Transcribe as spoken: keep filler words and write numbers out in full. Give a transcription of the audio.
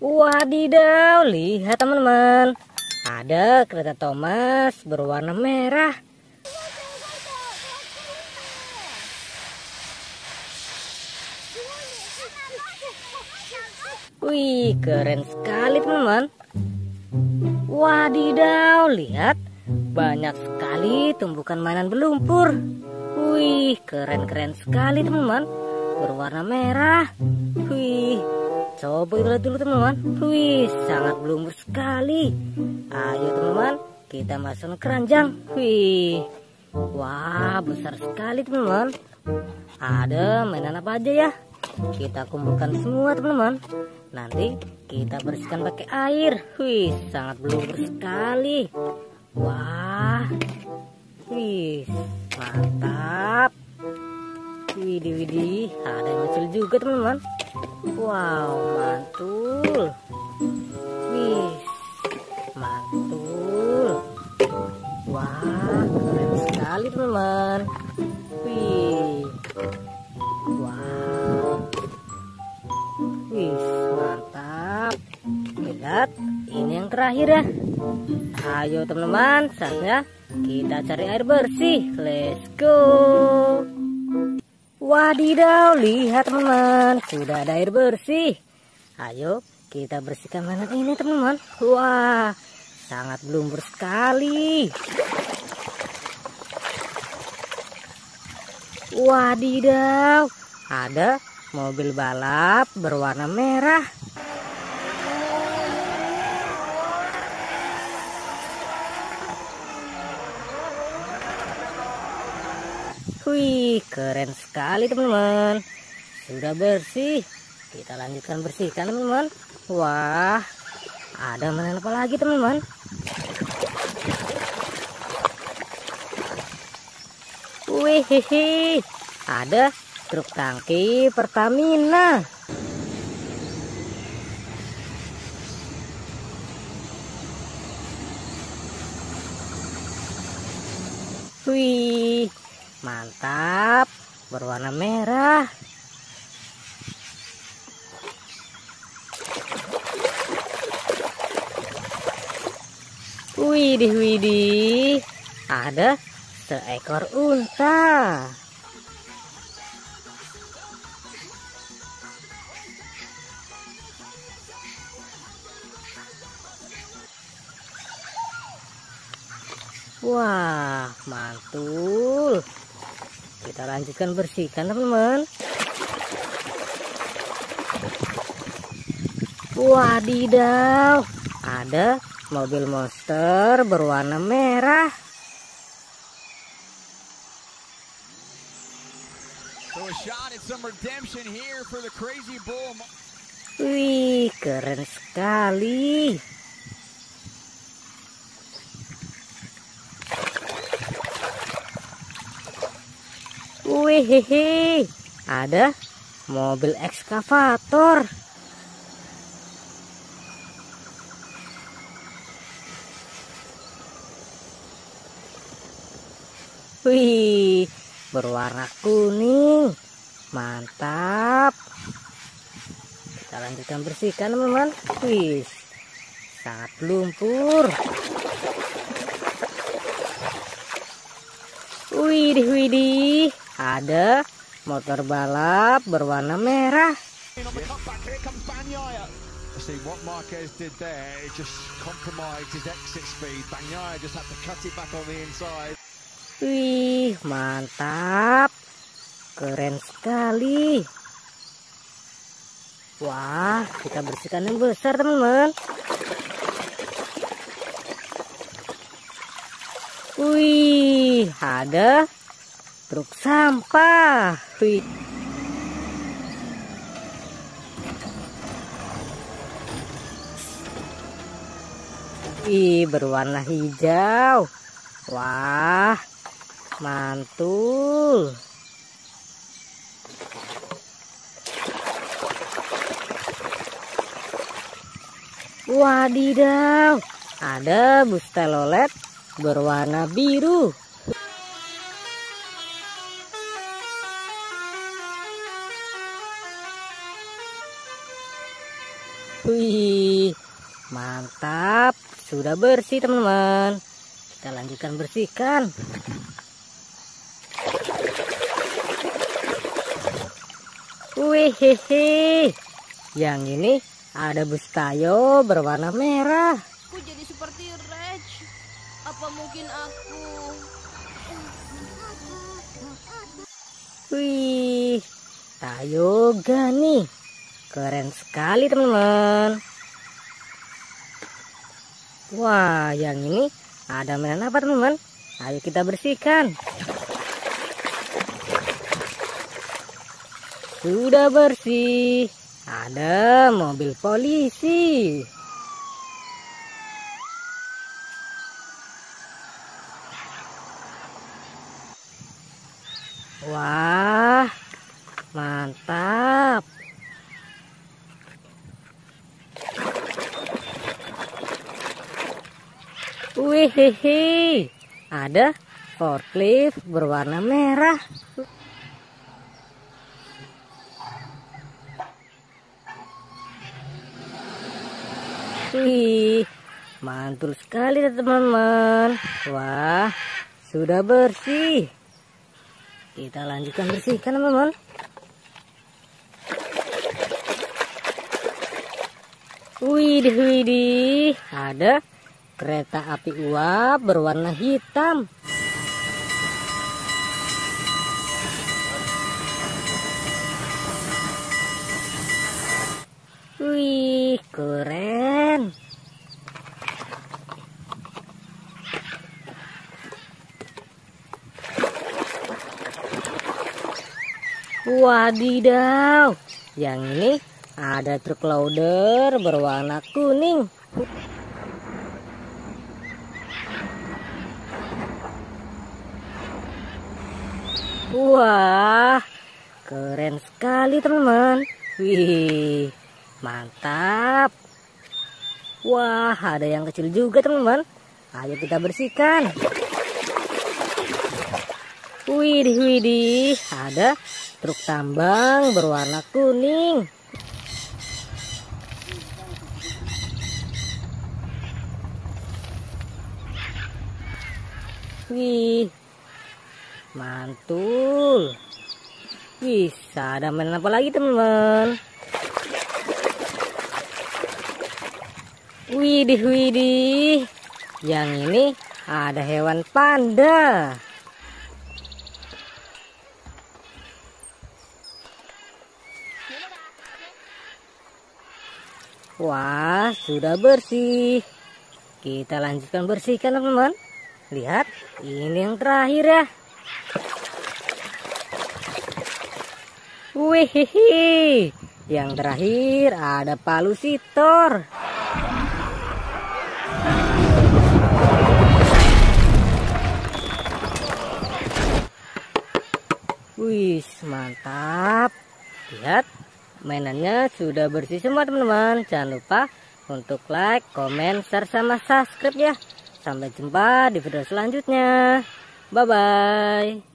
Wadidaw, lihat teman-teman. Ada kereta Thomas berwarna merah. Wih, keren sekali teman-teman. Wadidaw, lihat. Banyak sekali tumpukan mainan berlumpur. Wih, keren-keren sekali teman-teman. Berwarna merah. Wih, coba kita lihat dulu teman-teman. Wih, sangat berlumpur sekali. Ayo teman-teman, kita masuk ke keranjang. Wih, wah, besar sekali teman-teman. Ada mainan apa aja ya? Kita kumpulkan semua teman-teman. Nanti kita bersihkan pakai air. Wih, sangat berlumpur sekali. Wah, wih, mantap. Widih, widih, ada yang kecil juga teman-teman. Wow, mantul. Wih, mantul. Wah, keren sekali teman-teman. Wih, wow. Wih, mantap. Lihat, ini yang terakhir ya. Ayo teman-teman, saatnya kita cari air bersih. Let's go. Wadidaw, lihat teman-teman, sudah ada air bersih. Ayo kita bersihkan mainan ini teman-teman. Wah, sangat berlumpur sekali. Wadidaw, ada mobil balap berwarna merah. Wih, keren sekali teman-teman. Sudah bersih. Kita lanjutkan bersihkan teman-teman. Wah, ada mainan apa lagi teman-teman? Wih, hihi, ada truk tangki Pertamina. Wih, mantap, berwarna merah. Widih, widih, ada seekor unta. Wah, mantul. Kita lanjutkan bersihkan teman-teman. Wadidaw, ada mobil monster berwarna merah. Wih, keren sekali. Wih, hehe, ada mobil ekskavator. Wih, berwarna kuning. Mantap. Kita lanjutkan bersihkan teman-teman. Wih, sangat lumpur. Widih, widih, ada motor balap berwarna merah. See what Marquez did there, it just compromised his exit speed. Bagnaia just had to cut it back on the inside. Wih, mantap. Keren sekali. Wah, kita bersihkan yang besar teman-teman. Wih, ada truk sampah. Wih. Wih, berwarna hijau. Wah, mantul. Wadidaw, ada bus telolet berwarna biru. Wih, mantap. Sudah bersih teman-teman. Kita lanjutkan bersihkan. Wih, hehe. Yang ini ada bustayo berwarna merah. Aku jadi seperti Reg. Apa mungkin aku? Wih, Tayoga nih. Keren sekali teman-teman. Wah, yang ini ada mainan apa teman-teman? Ayo kita bersihkan. Sudah bersih. Ada mobil polisi. Wah, mantap. Wih, hehe. Ada forklift berwarna merah. Wih, mantul sekali teman-teman. Wah, sudah bersih. Kita lanjutkan bersihkan teman-teman. Widih, widih, ada kereta api uap berwarna hitam. Wih, keren. Wadidaw, yang ini ada truk loader berwarna kuning. Wah, keren sekali teman-teman. Wih, mantap. Wah, ada yang kecil juga teman-teman. Ayo kita bersihkan. Widih, widih, ada truk tambang berwarna kuning. Wih, mantul. Bisa ada mainan apa lagi teman-teman? Widih, widih, yang ini ada hewan panda. Wah, sudah bersih. Kita lanjutkan bersihkan teman-teman. Lihat, ini yang terakhir ya. Wih, yang terakhir ada palusitor. Wih, mantap. Lihat, mainannya sudah bersih semua teman-teman. Jangan lupa untuk like, komen, share, sama subscribe ya. Sampai jumpa di video selanjutnya. Bye-bye.